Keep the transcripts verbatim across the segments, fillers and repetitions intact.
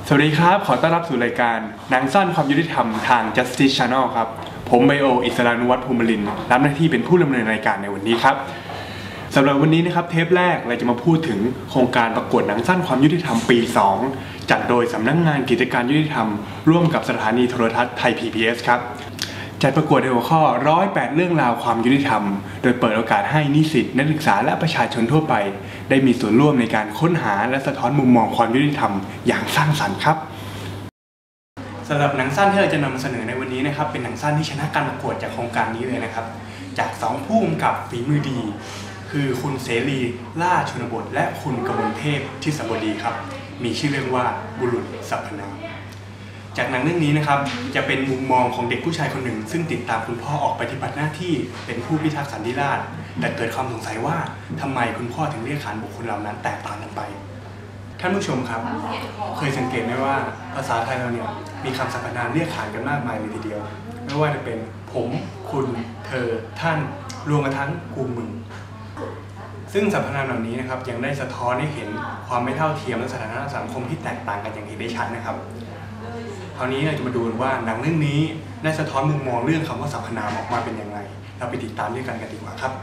สวัสดีครับขอต้อนรับสู่รายการหนังสั้นความยุติธรรมทาง Justice Channel ครับผมไบโออิสรานุวัฒน์ภูมิลินรับหน้าที่เป็นผู้ดำเนินรายการในวันนี้ครับสำหรับวันนี้นะครับเทปแรกเราจะมาพูดถึงโครงการประกวดหนังสั้นความยุติธรรมปีสองจัดโดยสำนักงานกิจการยุติธรรมร่วมกับสถานีโทรทัศน์ไทย พี บี เอส ครับจัดประกวดในหัวข้อหนึ่งร้อยแปดเรื่องราวความยุติธรรมโดยเปิดโอกาสให้นิสิตนักศึกษาและประชาชนทั่วไปได้มีส่วนร่วมในการค้นหาและสะท้อนมุมมองความยุติธรรมอย่างสร้างสรรค์ครับสำหรับหนังสั้นที่เราจะนำมาเสนอในวันนี้นะครับเป็นหนังสั้นที่ชนะการประกวดจากโครงการนี้เลยนะครับจากสองผู้กำกับฝีมือดีคือคุณเสรีล่าชนบทและคุณกมลเทพทิศบดีครับมีชื่อเรื่องว่าบุรุษสรรพนามจากหนังเรื่องนี้นะครับจะเป็นมุมมองของเด็กผู้ชายคนหนึ่งซึ่งติดตามคุณพ่อออกปฏิบัติหน้าที่เป็นผู้พิทักษ์สันติราษฎร์แต่เกิดความสงสัยว่าทำไมคุณพ่อถึงเรียกขานบุคคลเหล่านั้นแตกต่างกันไปท่านผู้ชมครับเคยสังเกตไหมว่าภาษาไทยเราเนี่ยมีคำสรรพนามเรียกขานกันมากมายเลยทีเดียวไม่ว่าจะเป็นผมคุณเธอท่านรวมกระทั่งกูมึงซึ่งสรรพนามเหล่านี้นะครับยังได้สะท้อนให้เห็นความไม่เท่าเทียมและสถานะสังคมที่แตกต่างกันอย่างเห็นได้ชัดนะครับคราวนี้เราจะมาดูว่าหนังเรื่องนี้ได้สะท้อนมุมมองเรื่องคำว่าสรรพนามออกมาเป็นอย่างไรเราไปติดตามด้วยกันกันดีกว่าครับ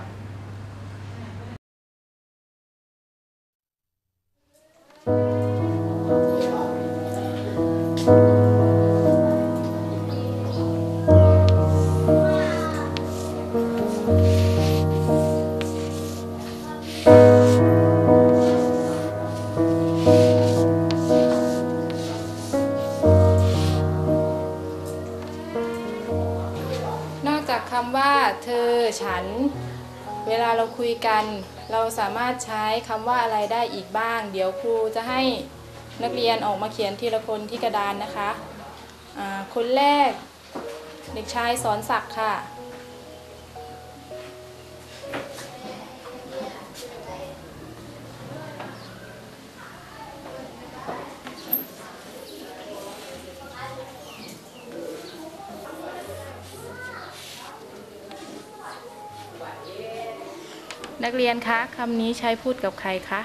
คำว่าเธอฉันเวลาเราคุยกันเราสามารถใช้คำว่าอะไรได้อีกบ้างเดี๋ยวครูจะให้นักเรียนออกมาเขียนทีละคนที่กระดานนะคะอ่าคนแรกเด็กชายสอนศักดิ์ค่ะนักเรียนคะคำนี้ใช้พูดกับใครคะ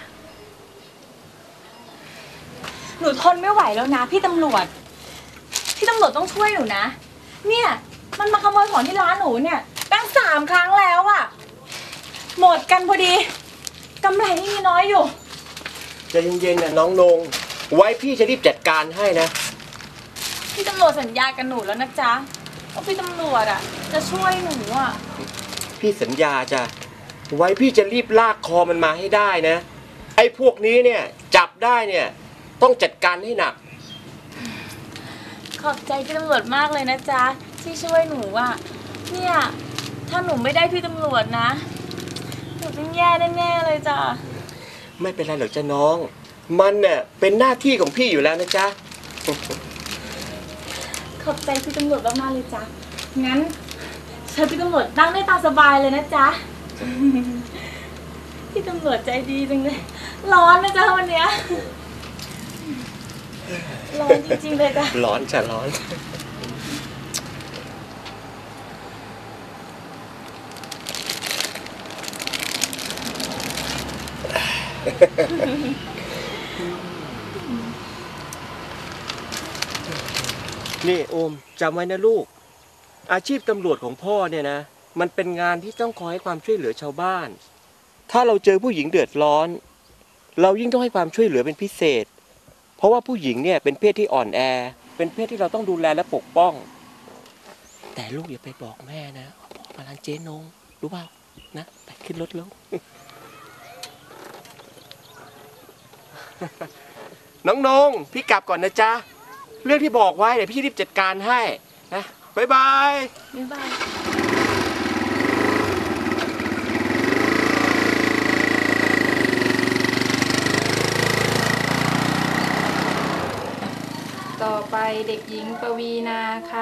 หนูทนไม่ไหวแล้วนะพี่ตำรวจพี่ตำรวจต้องช่วยหนูนะเนี่ยมันมาขโมยของที่ร้านหนูเนี่ยตั้งสามครั้งแล้วอะหมดกันพอดีกำไรนี่มีน้อยอยู่ใจเย็นๆนะน้องนงไว้พี่จะรีบจัดการให้นะพี่ตำรวจสัญญากันหนูแล้วนะจ๊ะว่าพี่ตำรวจอะจะช่วยหนูอะพี่สัญญาจ้ะไว้พี่จะรีบลากคอมันมาให้ได้นะไอ้พวกนี้เนี่ยจับได้เนี่ยต้องจัดการให้หนักขอบใจพี่ตำรวจมากเลยนะจ๊ะที่ช่วยหนูอะเนี่ยถ้าหนูไม่ได้พี่ตำรวจนะหนูต้องแย่แน่ๆเลยจ้ะไม่เป็นไรหรอกจ้ะน้องมันเนี่ยเป็นหน้าที่ของพี่อยู่แล้วนะจ๊ะขอบใจพี่ตำรวจมากๆเลยจ้ะงั้นเชิญพี่ตำรวจนั่งได้ตามสบายเลยนะจ๊ะพี่ตำรวจใจดีจังเลยร้อนนะจ๊ะวันเนี้ยร้อนจริงๆเลยจ้ะร้อนจะร้อนนี่โอมจำไว้นะลูกอาชีพตำรวจของพ่อเนี่ยนะมันเป็นงานที่ต้องคอยให้ความช่วยเหลือชาวบ้านถ้าเราเจอผู้หญิงเดือดร้อนเรายิ่งต้องให้ความช่วยเหลือเป็นพิเศษเพราะว่าผู้หญิงเนี่ยเป็นเพศที่อ่อนแอเป็นเพศที่เราต้องดูแลและปกป้องแต่ลูกอย่าไปบอกแม่นะพ่อมาร้านเจ๊นงรู้เปล่านะไปขึ้นรถแล้ว น้องนงพี่กลับก่อนนะจ๊ะเรื่องที่บอกไว้เดี๋ยวพี่รีบจัดการให้นะบ๊ายบายบ๊ายบายต่อไปเด็กหญิงปวีนาค่ะ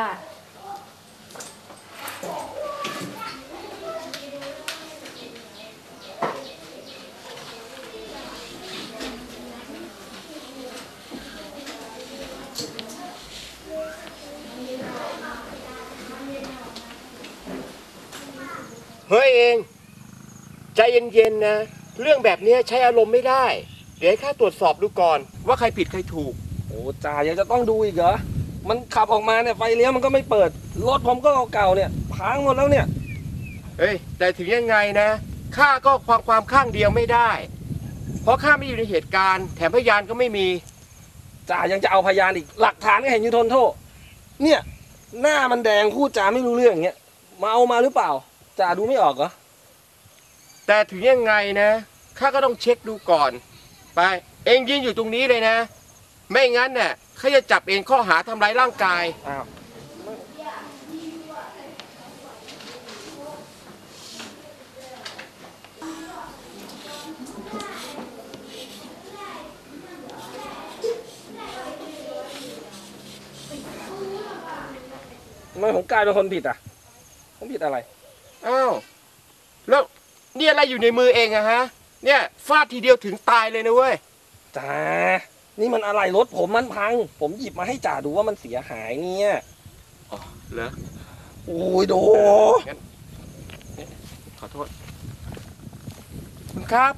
เฮ้ยเองใจเย็นๆนะเรื่องแบบนี้ใช้อารมณ์ไม่ได้เดี๋ยวให้ข้าตรวจสอบดูก่อนว่าใครผิดใครถูกโอ้จ่ายังจะต้องดูอีกเหรอมันขับออกมาเนี่ยไฟเลี้ยวมันก็ไม่เปิดรถผมก็เก่าๆเนี่ยพังหมดแล้วเนี่ยเอ้ยแต่ถึงยังไงนะข้าก็ความความข้างเดียวไม่ได้เพราะข้าไม่อยู่ในเหตุการณ์แถมพยานก็ไม่มีจ่ายังจะเอาพยานอีกหลักฐานก็เห็นอยู่ทนโทษเนี่ยหน้ามันแดงพูดจาไม่รู้เรื่องอย่างเงี้ยมาเอามาหรือเปล่าจ่าดูไม่ออกเหรอแต่ถึงยังไงนะข้าก็ต้องเช็คดูก่อนไปเองยืนอยู่ตรงนี้เลยนะไม่งั้นเนี่ยข้าจะจับเองข้อหาทำร้ายร่างกายอ้าวทำไมผมกลายเป็นคนผิดอ่ะผมผิดอะไรอ้าวแล้วนี่อะไรอยู่ในมือเองอะฮะเนี่ยฟาดทีเดียวถึงตายเลยนะเว้ยจ่านี่มันอะไรรถผมมันพังผมหยิบมาให้จ่าดูว่ามันเสียหายเนี่ยอ๋อเหรอโอ้ยโดงั้นขอโทษคุณครับ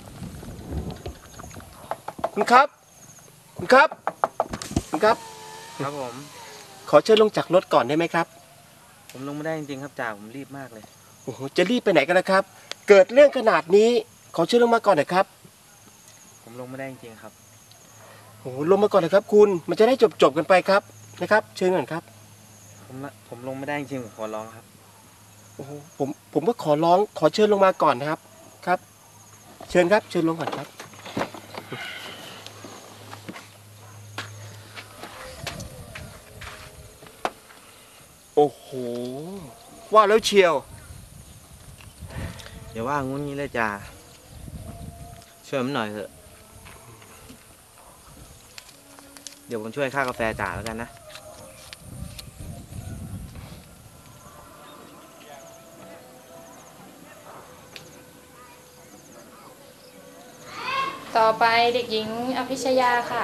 คุณครับคุณครับคุณครับครับผมขอเชิญลงจากรถก่อนได้ไหมครับผมลงไม่ได้จริงๆครับจ่าผมรีบมากเลยโอ้โหจะรีบไปไหนกันนะครับเกิดเรื่องขนาดนี้ขอเชิญลงมาก่อนหน่อยครับผมลงไม่ได้จริงๆครับโอ้โหลงมาก่อนเลยครับคุณมันจะได้จบจบกันไปครับนะครับเชิญก่อนครับผมผมลงไม่ได้จริงๆผมขอร้องครับโอ้โหผมผมก็ขอร้องขอเชิญลงมาก่อนนะครับครับเชิญครับเชิญลงก่อนครับโอ้โหว่าแล้วเชียวอย่าว่างุ้นงี้เลยจ่าช่วยผมหน่อยเถอะเดี๋ยวผมช่วยค่ากาแฟจ่าแล้วกันนะต่อไปเด็กหญิงอภิชยาค่ะ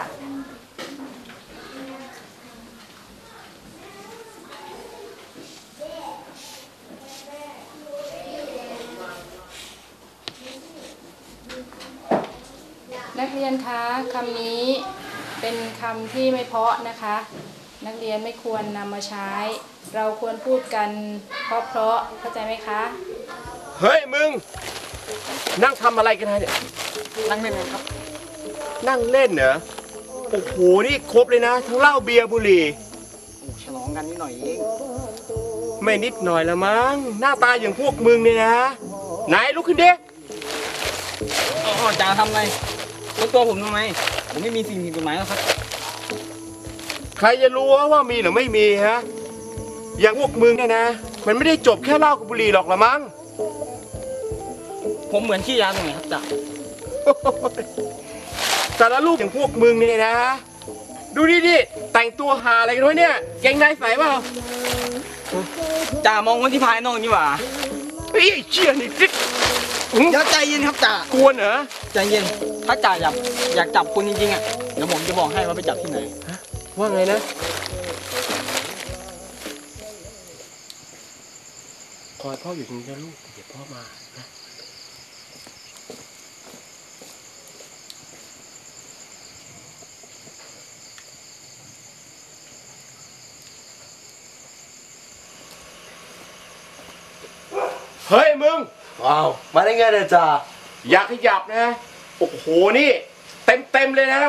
นักเรียนคะคำนี้เป็นคำที่ไม่เพราะนะคะนักเรียนไม่ควรนำมาใช้เราควรพูดกันเพราะเพราะเข้าใจไหมคะเฮ้ยมึงนั่งทำอะไรกันเนี่ยนั่งเล่นครับนั่งเล่นเหรอโอ้โหนี่ครบเลยนะทั้งเหล้าเบียร์บุหรี่ฉลองกันนิดหน่อยเองไม่นิดหน่อยละมั้งหน้าตาอย่างพวกมึงเนี่ยนะไหนลุกขึ้นดิอ๋อจ่าทำไงรถตัวผมทำไมผมไม่มีสิ่งผิดกฎหมายแล้วครับใครจะรู้ว่ามีหรือไม่มีฮะอย่างพวกมึงเนี่ยนะมันไม่ได้จบแค่เหล้ากับบุหรี่หรอกละมั้งผมเหมือนขี้ยาตรงไหนครับจ่าแต่ละลูกอย่างพวกมึงเนี่ยนะดูดิดิแต่งตัวหาอะไรกันวะเนี่ยเกงในใส่เปล่าจ่ามองคนที่ภายนอกนี่หว่าเฮ้ยเชี่ยนี่จิ๊กอย่าใจเย็นครับจ่ากวนเหรอใจเย็นถ้าจ่าอยากอยากจับคุณจริงๆอ่ะเดี๋ยวผมจะบอกให้ว่าไปจับที่ไหนว่าไงนะคอยพ่ออยู่ตรงนี้นะลูกเดี๋ยวพ่อมานะเฮ้ยมึงว้าวมาได้ไงเนี่ยจ่าอยากขยับนะโอ้โหนี่เต็มเต็มเลยนะ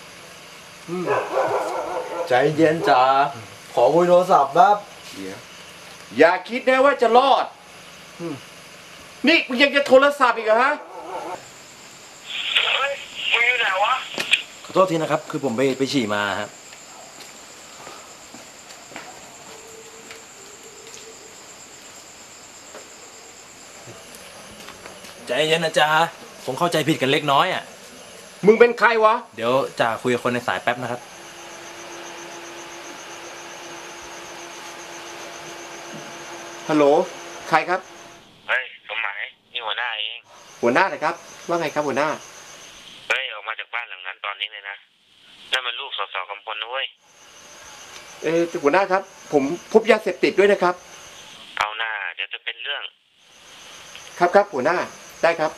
ใจเย็นจ่าขอคุยโทรศัพท์ครับอย่าคิดนะว่าจะรอดนี่มึงยังจะโทรศัพท์อีกเหรอฮะเฮ้ยมึงอยู่ไหนวะขอโทษทีนะครับคือผมไปไปฉี่มาครับใจเย็นนะจ๊ะผมเข้าใจผิดกันเล็กน้อยอ่ะมึงเป็นใครวะเดี๋ยวจ่าคุยกับคนในสายแป๊บนะครับฮัลโหลใครครับเฮ้ยสมหมายนี่หัวหน้าเองหัวหน้าเลยครับว่าไงครับหัวหน้าเฮ้ยออกมาจากบ้านหลังนั้นตอนนี้เลยนะนั่นมันลูกสสกำพลนะเว้ยเออหัวหน้าครับผมพบยาเสพติดด้วยนะครับเอาหน้าเดี๋ยวจะเป็นเรื่องครับครับหัวหน้าได้ครับ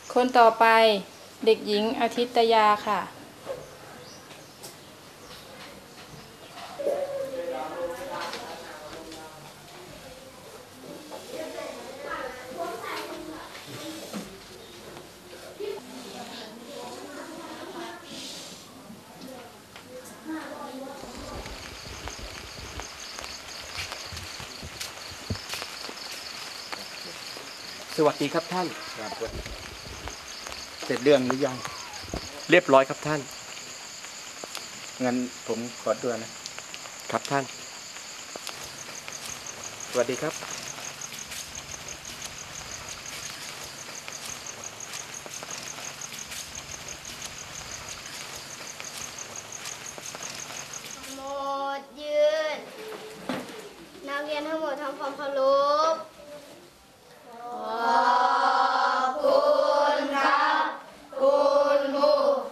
คนต่อไปเด็กหญิงอาทิตยาค่ะสวัสดีครับท่านครับเสร็จเรื่องหรือยังเรียบร้อยครับท่านงั้นผมขอตัวนะครับท่านสวัสดีครับหมดยืนนักเรียนทั้งหมดทำความเคารพขอบคุณครับคุณครู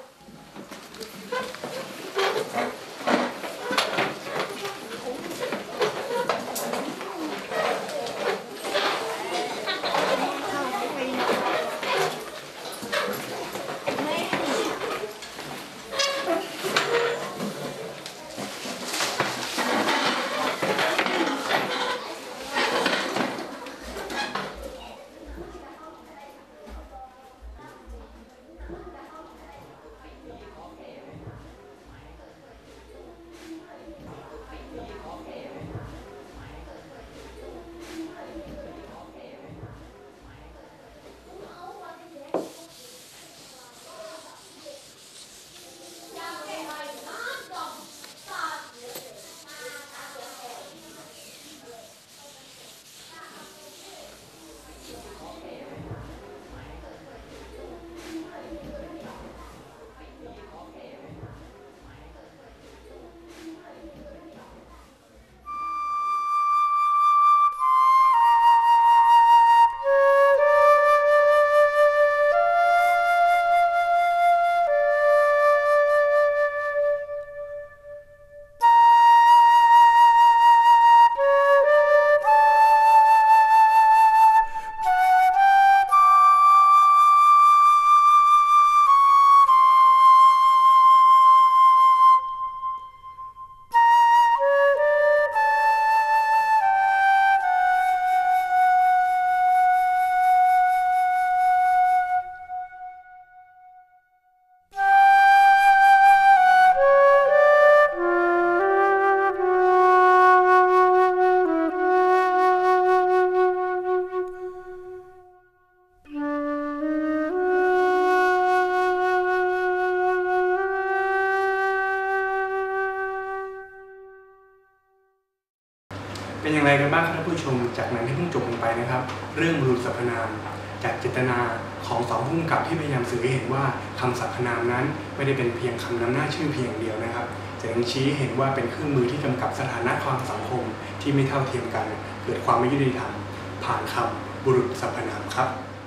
เป็นอย่างไรกันบ้างครับท่านผู้ชมจากนั้นที่เพิ่งจบลงไปนะครับเรื่องบุรุษสรรพนามจากเจตนาของสองผู้กำกับที่พยายามสื่อให้เห็นว่าคำสรรพนามนั้นไม่ได้เป็นเพียงคำนำหน้าชื่อเพียงเดียวนะครับแต่ยังชี้เห็นว่าเป็นเครื่องมือที่กำกับสถานะความสังคมที่ไม่เท่าเทียมกันเกิดความไม่ยุติธรรมผ่านคำบุรุษสรรพนามครับ